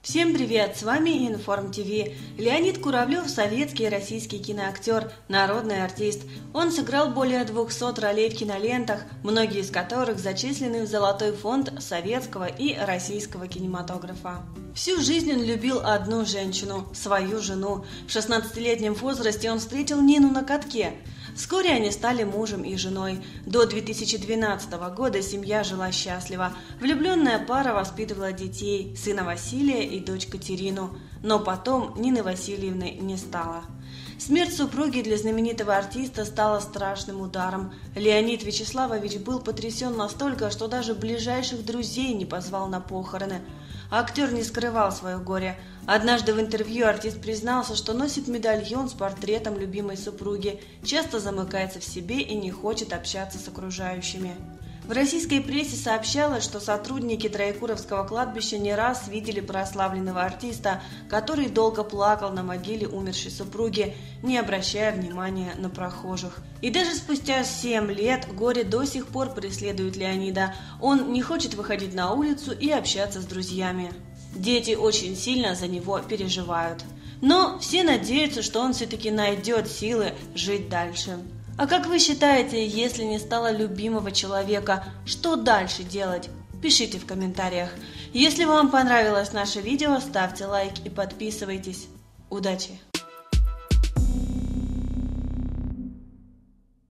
Всем привет, с вами Информ ТВ. Леонид Куравлев – советский и российский киноактер, народный артист. Он сыграл более 200 ролей в кинолентах, многие из которых зачислены в Золотой фонд советского и российского кинематографа. Всю жизнь он любил одну женщину – свою жену. В 16-летнем возрасте он встретил Нину на катке. Вскоре они стали мужем и женой. До 2012 года семья жила счастливо. Влюбленная пара воспитывала детей, сына Василия и дочь Катерину. Но потом Нины Васильевны не стало. Смерть супруги для знаменитого артиста стала страшным ударом. Леонид Вячеславович был потрясен настолько, что даже ближайших друзей не позвал на похороны. Актер не скрывал свое горе. Однажды в интервью артист признался, что носит медальон с портретом любимой супруги, часто замыкается в себе и не хочет общаться с окружающими. В российской прессе сообщалось, что сотрудники Троекуровского кладбища не раз видели прославленного артиста, который долго плакал на могиле умершей супруги, не обращая внимания на прохожих. И даже спустя 7 лет горе до сих пор преследует Леонида. Он не хочет выходить на улицу и общаться с друзьями. Дети очень сильно за него переживают. Но все надеются, что он все-таки найдет силы жить дальше. А как вы считаете, если не стало любимого человека, что дальше делать? Пишите в комментариях. Если вам понравилось наше видео, ставьте лайк и подписывайтесь. Удачи!